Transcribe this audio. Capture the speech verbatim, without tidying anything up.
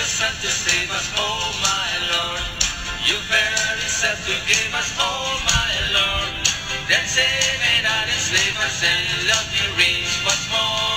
Son to save us, oh my Lord. You very self to give us, oh my Lord. Then save and not enslave us, and love you reach once more.